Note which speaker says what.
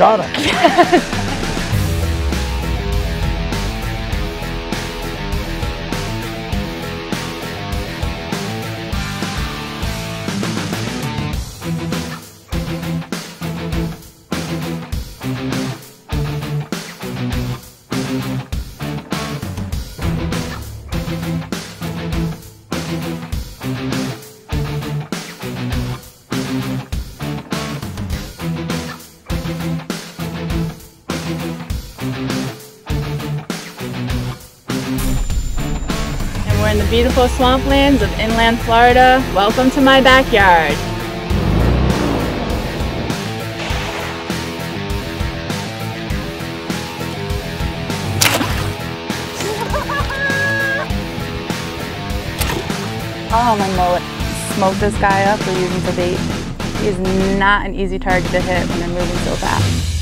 Speaker 1: Got it.
Speaker 2: We're in the beautiful swamplands of inland Florida. Welcome to my backyard. Oh, my mullet. Smoked this guy up. We're using for bait. He is not an easy target to hit when they're moving so fast.